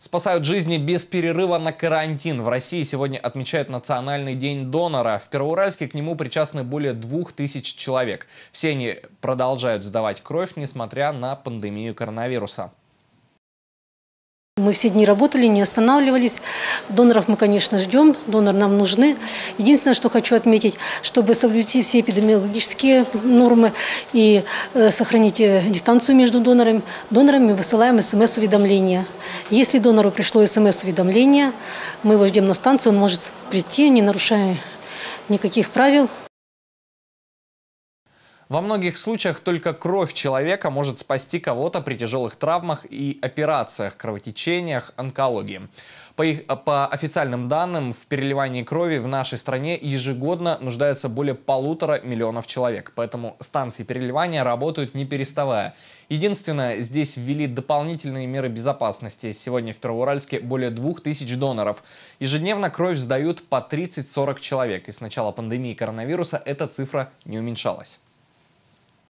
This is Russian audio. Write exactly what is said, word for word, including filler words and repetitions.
Спасают жизни без перерыва на карантин. В России сегодня отмечают Национальный день донора. В Первоуральске к нему причастны более двух тысяч человек. Все они продолжают сдавать кровь, несмотря на пандемию коронавируса. Мы все дни работали, не останавливались. Доноров мы, конечно, ждем, доноры нам нужны. Единственное, что хочу отметить, чтобы соблюсти все эпидемиологические нормы и э, сохранить дистанцию между донорами, донорами мы высылаем смс-уведомления. Если донору пришло смс-уведомление, мы его ждем на станцию, он может прийти, не нарушая никаких правил. Во многих случаях только кровь человека может спасти кого-то при тяжелых травмах и операциях, кровотечениях, онкологии. По, их, по официальным данным, в переливании крови в нашей стране ежегодно нуждается более полутора миллионов человек. Поэтому станции переливания работают не переставая. Единственное, здесь ввели дополнительные меры безопасности. Сегодня в Первоуральске более двух тысяч доноров. Ежедневно кровь сдают по тридцать-сорок человек. И с начала пандемии коронавируса эта цифра не уменьшалась.